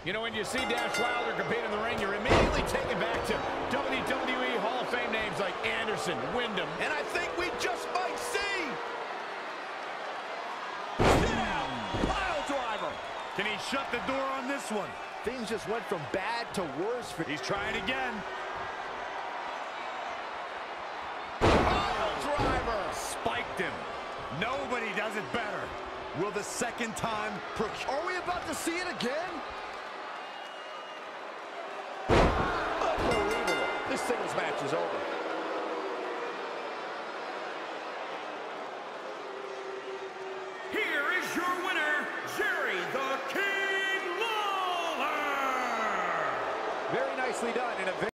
You know, when you see Dash Wilder compete in the ring, you're immediately taken back to WWE Hall of Fame names like Anderson, Wyndham, and I think we just might see. Down, pile driver. Can he shut the door on this one? Things just went from bad to worse. He's trying again. Pile driver. Spiked him. Nobody does it better. Will the second time procure? Are we about to see it again? Unbelievable. This singles match is over.